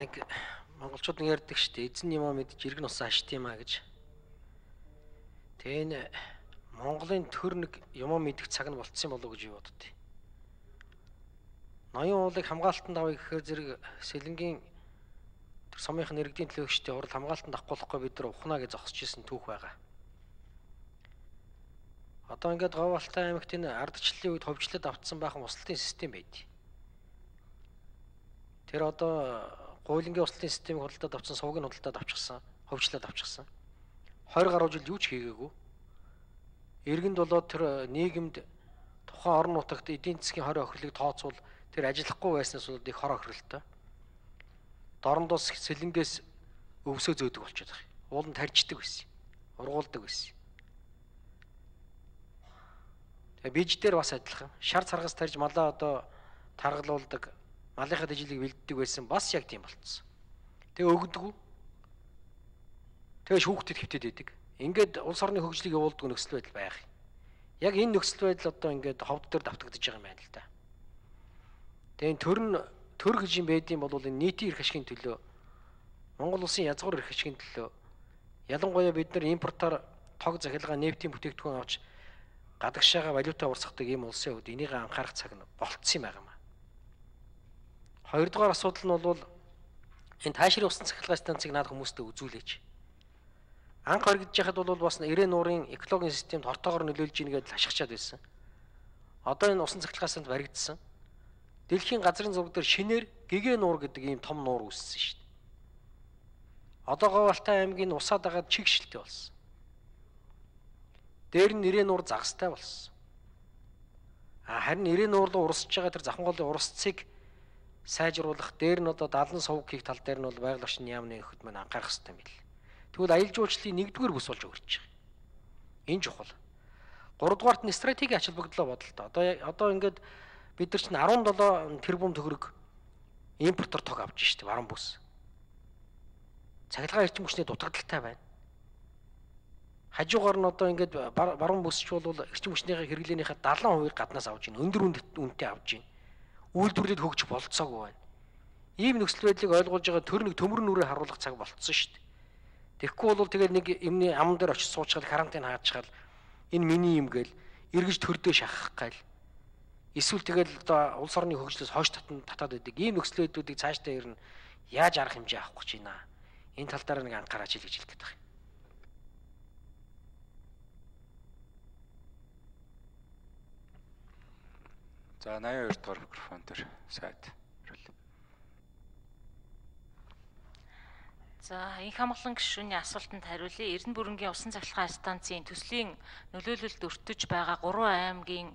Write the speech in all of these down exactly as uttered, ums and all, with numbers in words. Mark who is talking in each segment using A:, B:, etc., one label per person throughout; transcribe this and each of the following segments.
A: Нэг монголчууд нь ярьдаг шүү дээ. Эзэн юм аа мэдж иргэн усан ашт юм аа гэж. Тэгээ энэ Монголын төр нэг юм мэдэх цаг нь болцсон болов уу гэж боддتي. Ноён уулыг хамгаалтанд авъя гэхээр зэрэг сэлэнгийн тэр сумынхын иргэдийн төлөөгчдийн хурал хамгаалтанд авахгүй бид нар ухнаа гэж зогсож исэн түүх байгаа. Одоо ингээд Говьалтай аймагт энэ ардчлалын үед ховжлоод автсан баахан услалтын систем байдгийг. Тэр одоо гуйлангийн услалтын системийг худалдаад авсан, сувгийг худалдаад авчихсан, ховжлоод авчихсан. двадцать гаруй жил юу ч хийгээгүй. Иргэнд болоод тэр нийгэмд тухайн орон нутагт эдийн засгийн хорийн охирлыг тооцвол тэр ажиллахгүй байснаас бол их хор охиролтой. Дорндоос сэлэнгээс өвсөө зөөдөг болчиход байгаа. Ууланд тарьждаг байсан. Ургуулдаг байсан. Тэгээ биж дээр бас адилхан. Шар царгас тарьж малаа одоо таргалуулдаг, малынхаа дэжлийг бэлддэг байсан бас яг тийм болцсон. Тэгээ өгдөггүй. Тэгээ шүүхтэд хөвтөд идэг. Ингээд улс орны хөгжлийг явуулдаг нөхцөл байдал байх. Яг энэ нөхцөл байдал одоо ингээд ховд дээр давтагдж байгаа юм байна л да. Тэгээ төр нь төр гэж юм байдığım бол энэ нийтийн эрх ашигын төлөө Монгол улсын язгуур эрх ашигын төлөө ялангуяа бид нар импортоор тог захилгаан нефтийн бүтээгдэхүүн авч гадагшаага валюта урсгадаг ийм улсын хувьд энийг анхаарах цаг нь болцсон юм байна. Хоёрдугаар асуудал нь бол энэ таашрын усан цахилгаан станцыг наад хүмүүстээ үзүүлээч. Анх оргидж яхад бол бас нэрээ нуурын экологийн системд хортоогоор нөлөөлж ийн гэдэл хашгичаад байсан. Одоо энэ усан цахилгаан станц баригдсан. Дэлхийн газрын зураг дээр шинээр гэгээ нуур гэдэг ийм том нуур үүссэн шүү дээ. Одоо Говьалтай аймгийн усаа дагаад чигшилтэй болсон. Дээр нь нэрээ нуур загастай болсон. А харин нэрээ нуур руу урсж байгаа тэр Завханголын урсцыг сайжруулах дээр нь одоо далан сувг хийх тал дээр нь бол байгаль орчны яамны өхөд маань анхаарах хэрэгтэй юм бэл. Тэгвэл аялал жуулчлалын нэгдүгээр бүс болж өгч байгаа. Энэ чухал. Гуравдугаарт нь стратегийн ач холбогдлоо бодолтой. Одоо одоо ингээд бид нар чинь арван долоо тэрбум төгрөг импортоор тог авч штеп баруун бүс. Цахилгаан эрчим хүчний дутагдaltaй байна. Хажуугаар нь одоо ингээд баруун бүсч бол эрчим хүчнийхээ хэрэглээнийхээ даатан хувийг гаднаас авж гин өндөр үнэтэй авж гин. Үйлдвэрлэлд хөгжих болцоогүй байна. Ийм нөхцөл байдлыг ойлгуулж байгаа төр нэг төмөр нүрээ харуулах цаг болцсон шүү дээ. Тэгэхгүй бол тэгэл нэг юмны ам дээр очиж суучгаад карантин хаачгаал энэ миний юм гээл эргэж төрдөө шахах гээл эсвэл тэгэл одоо улс орны хөгжлөөс хойш татан татаад байдаг ийм нөхцөл байдлуудыг цаашдаа ирнэ яаж арга хэмжээ авах гэж байна. Энэ тал дээр нэг анхаараач гэж хэлэх гээд байна.
B: За наяа хоёр дахь микрофон дээр сайд хариул.
C: За инх хамгаалан гишүүний асуултанд хариулъя. Эрдэнэ бүрэнгийн усан цахилгаан станцын төслийн нөлөөлөлд өртөж байгаа гурван аймгийн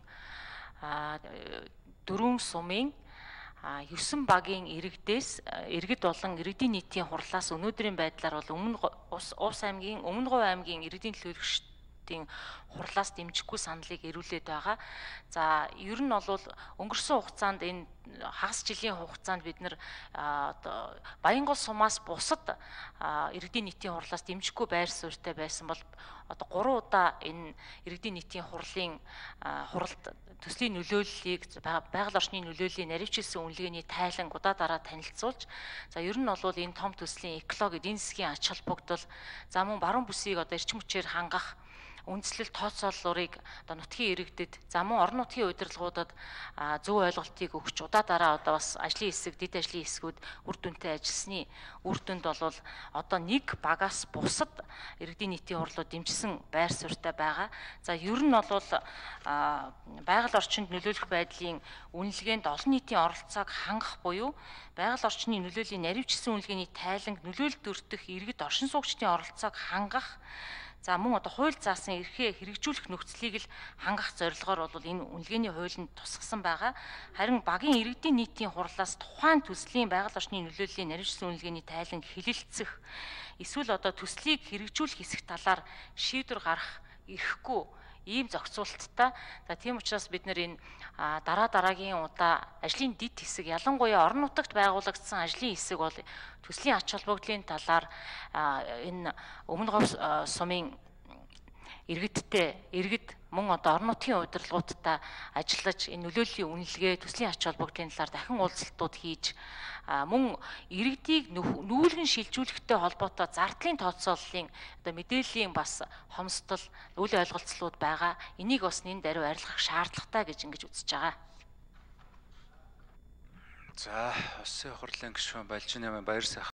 C: дөрвөн сумын есөн багийн иргэдээс иргэд болон иргэдийн нийтийн хурлаас өнөөдрийн байдлаар бол өмнө Увс аймгийн Өмнө Говь аймгийн иргэдийн төлөөлөгчдийн хурлаас дэмжихгүй саналыг ирүүлээд байгаа. За ер нь бол өнгөрсөн хугацаанд энэ хагас жилийн хугацаанд бид нэр одоо Баянгол сумаас бусад иргэдийн нийтийн хурлаас дэмжихгүй байр суурьтай байсан бол одоо гурван удаа энэ иргэдийн нийтийн хурлын хуралд төслийн нөлөөллийг байгаль орчны нөлөөллийн наривчилсан үнэлгээний тайлан удаа дараа танилцуулж за ер нь бол энэ том төслийн экологи эдийн засгийн ач холбогдол за мөн баруун бүсийг одоо эрчим хүчээр хангах үндслэл тооцооллуурыг одоо нутгийн иргэдэд за мөн орон нутгийн удирдлагуудад зөв ойлголтыг өгч удаа дараа одоо бас ажлын хэсэг дэд ажлын хэсгүүд үр дүнтэй ажилласны үр дүнд бол одоо нэг багаас бусад иргэдийн нийтийн хурлууд дэмжсэн байр суурьтай байгаа. За ер нь бол байгаль орчинд нөлөөлөх байдлын үнэлгээнд олон нийтийн оролцоог хангах буюу байгаль орчны нөлөөлийн наривчилсан үнэлгээний тайланг нөлөөлөлт өртөх иргэд оршин суугчдын оролцоог хангах за мөн одоо хууль заасан эрхээ хэрэгжүүлэх нөхцөлийг л хангах зорилгоор бол энэ үнэлгээний хуулинд тусгасан байгаа. Харин багийн иргэдийн нийтийн хурлаас тухайн төслийн байгаль орчны нөлөөллийн наривчилсан үнэлгээний тайланг хилэлцэх эсвэл одоо төслийг хэрэгжүүлэх хэсэг талаар шийдвэр гарах эрхгүй ийм зохицуулттай. За тийм учраас бид нэр энэ дараа дараагийн удаа ажлын дэд хэсэг ялангуяа орон нутагт байгуулагдсан ажлын хэсэг бол төслийн ач холбогдлын талаар энэ Өмнө Говь сумын иргэдтэй иргэд мөн одоо орон нутгийн удирдлагуудтай ажиллаж энэ нөлөөллийн үнэлгээ, төслийн ач холбогдлын талаар дахин уулзалтууд хийж мөн иргэдийг нүүлгэн шилжүүлэхтэй холбоотой зардлын тооцооллын одоо мэдээллийн бас хомсдол, үл ойлголцлууд байгаа. Энийг бас нэн даруй арилгах шаардлагатай гэж ингэж үзэж байгаа.
B: За, Улсын хурлын гишүүн Балжин Баяр сайхан